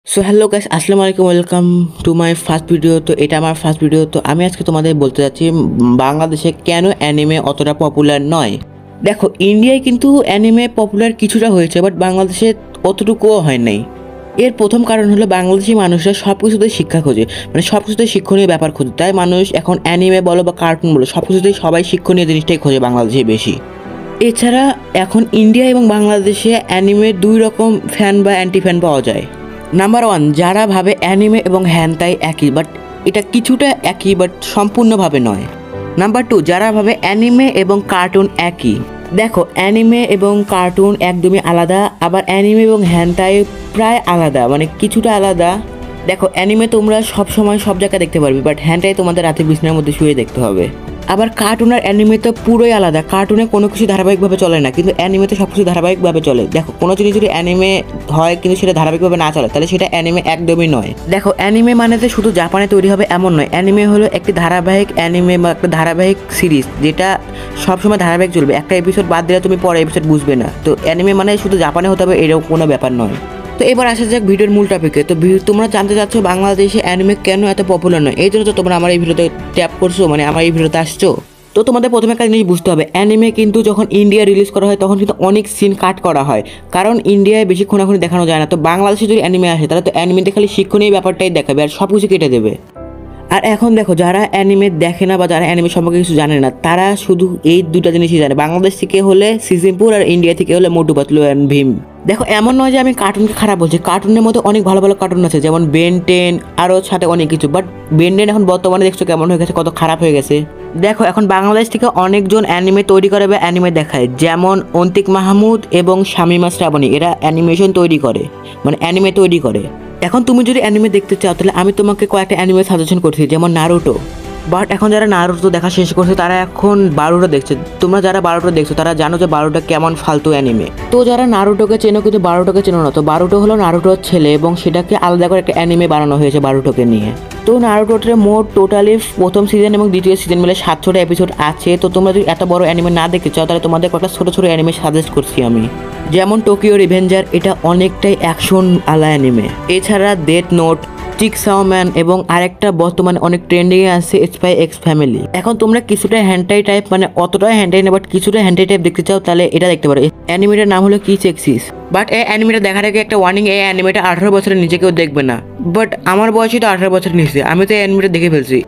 So hello guys, আসসালামু আলাইকুম, welcome to my first video. তো এটা আমার ফার্স্ট ভিডিও। তো আমি আজকে তোমাদের বলতে যাচ্ছি বাংলাদেশে কেন অ্যানিমে অতটা পপুলার নয়। দেখো, ইন্ডিয়ায় কিন্তু অ্যানিমে পপুলার কিছুটা হয়েছে, বাট বাংলাদেশে অতটুকুও হয় নাই। এর প্রথম কারণ হলো বাংলাদেশি মানুষরা সব কিছুতেই শিক্ষা খোঁজে, মানে সব কিছুতেই শিক্ষণীয় ব্যাপার খোঁজে। তাই মানুষ এখন অ্যানিমে বলো বা কার্টুন বলো, সব কিছুতেই সবাই শিক্ষণীয় জিনিসটাই খোঁজে বাংলাদেশে বেশি। এছাড়া এখন ইন্ডিয়া এবং বাংলাদেশে অ্যানিমের দুই রকম ফ্যান বা অ্যান্টি ফ্যান পাওয়া যায়। নাম্বার ওয়ান, যারা ভাবে অ্যানিমে এবং হ্যানতাই একই, বাট এটা কিছুটা একই বাট সম্পূর্ণভাবে নয়। নাম্বার টু, যারা ভাবে অ্যানিমে এবং কার্টুন একই। দেখো, অ্যানিমে এবং কার্টুন একদমই আলাদা, আবার অ্যানিমে এবং হ্যানতাই প্রায় আলাদা, মানে কিছুটা আলাদা। দেখো, অ্যানিমে তোমরা সব সময় সব জায়গায় দেখতে পারবে, বাট হ্যানতাই তোমাদের রাতে বিছানার মধ্যে শুয়ে দেখতে হবে। আবার কার্টুন আর অ্যানিমে তো পুরোই আলাদা। কার্টুনে কোনো কিছু ধারাবাহিকভাবে চলে না, কিন্তু অ্যানিমেতে সব কিছু ধারাবাহিকভাবে চলে। দেখো, কোনো জিনিস যদি অ্যানিমে হয় কিন্তু সেটা ধারাবাহিকভাবে না চলে, তাহলে সেটা অ্যানিমে একদমই নয়। দেখো, অ্যানিমে মানে যে শুধু জাপানে তৈরি হবে এমন নয়। অ্যানিমে হলো একটি ধারাবাহিক অ্যানিমে বা একটা ধারাবাহিক সিরিজ, যেটা সবসময় ধারাবাহিক চলবে। একটা এপিসোড বাদ দিলে তুমি পরের এপিসোড বুঝবে না। তো অ্যানিমে মানে শুধু জাপানে হতে হবে এরকম কোনো ব্যাপার নয়। তো এবার আসা যাক ভিডিওর মূল টপিকে। তো তোমরা জানতে চাচ্ছ বাংলাদেশে অ্যানিমে কেন এত পপুলার নয়, এই জন্য তো তোমরা আমার এই ভিডিওতে ট্যাপ করছো, মানে আমার এই ভিডিওতে আসছো। তো তোমাদের প্রথমে একটা জিনিস বুঝতে হবে, অ্যানিমে কিন্তু যখন ইন্ডিয়া রিলিজ করা হয় তখন কিন্তু অনেক সিন কাট করা হয়, কারণ ইন্ডিয়ায় বেশিক্ষণ এখন দেখানো যায় না। তো বাংলাদেশে যদি অ্যানিমে আসে তাহলে তো অ্যানিমেতে খালি শিক্ষণীয় ব্যাপারটাই দেখাবে আর সব কিছু কেটে দেবে। আর এখন দেখো, যারা অ্যানিমে দেখে না বা যারা অ্যানিমে সম্পর্কে কিছু জানে না, তারা শুধু এই দুটা জিনিসই জানে। বাংলাদেশ থেকে হলে সিজিমপুর আর ইন্ডিয়া থেকে হলে মোটু পাতলু অ্যান্ড ভীম। দেখো, এমন নয় যে আমি কার্টুনকে খারাপ বলছি, কার্টুনের মধ্যে অনেক ভালো ভালো কার্টুন আছে, যেমন বেন টেন, আরও সাথে অনেক কিছু। বাট বেন টেন এখন বর্তমানে দেখছো কেমন হয়ে গেছে, কত খারাপ হয়ে গেছে। দেখো, এখন বাংলাদেশ থেকে অনেকজন অ্যানিমে তৈরি করে বা অ্যানিমে দেখায়, যেমন অন্তিক মাহমুদ এবং শামিমা শ্রাবণী, এরা অ্যানিমেশন তৈরি করে, মানে অ্যানিমে তৈরি করে। এখন তুমি যদি অ্যানিমে দেখতে চাও তাহলে আমি তোমাকে কয়েকটা অ্যানিমে সাজেশন করছি, যেমন নারুটো। বাট এখন যারা নারুটো দেখা শেষ করছে তারা এখন বারোটা দেখছে। তোমরা যারা বারোটা দেখছো তারা জানো যে বারোটা কেমন ফালতু অ্যানিমে। তো যারা নারুটোকে চেনো কিন্তু বারোটাকে চেনো না, তো বারোটো হলো নারুটোর ছেলে এবং সেটাকে আলাদা করে একটা অ্যানিমে বানানো হয়েছে বারোটোকে নিয়ে। তো নারুটোতে মোট টোটালি প্রথম সিজন এবং দ্বিতীয় সিজন মিলে 700টা এপিসোড আছে। তো তোমরা যদি এত বড় অ্যানিমে না দেখতে চাও তাহলে তোমাদের কয়েকটা ছোটো ছোটো অ্যানিমে সাজেস্ট করছি আমি, যেমন টোকিও রিভেঞ্জার, এটা অনেকটাই অ্যাকশন আলা অ্যানিমে। এছাড়া ডেথ নোট, চিকসাও ম্যান এবং আরেকটা বর্তমানে অনেক ট্রেন্ডিংয়ে আছে স্পাই এক্স ফ্যামিলি। এখন তোমরা কিছুটা হ্যান্ডটাই টাইপ, মানে অতটাই হ্যান্ডটাই না বাট কিছুটা হ্যান্ডটাই টাইপ দেখতে চাও তাহলে এটা দেখতে পারো। অ্যানিমেটার নাম হলো কিচ এক্সিস। বাট এই অ্যানিমেটা দেখার আগে একটা ওয়ার্নিং, এই অ্যানিমেটা 18 বছরের নিচে কেউ দেখবে না। বাট আমার বয়সই তো 18 বছরের নিচে, আমি তো এই অ্যানিমেটা দেখে ফেলছি।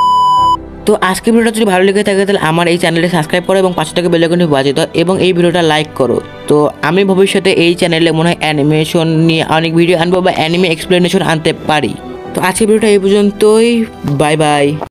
তো আজকের ভিডিওটা যদি ভালো লেগে থাকে তাহলে আমার এই চ্যানেলটা সাবস্ক্রাইব করো এবং পাশে থেকে বেল আইকনটি বাজিয়ে দাও এবং এই ভিডিওটা লাইক করো। তো আমি ভবিষ্যতে এই চ্যানেলে মনে হয় অ্যানিমেশন নিয়ে অনেক ভিডিও আনবো বা অ্যানিমে এক্সপ্লেনেশন আনতে পারি। তো আজকের ভিডিওটা এই পর্যন্তই, বাই বাই।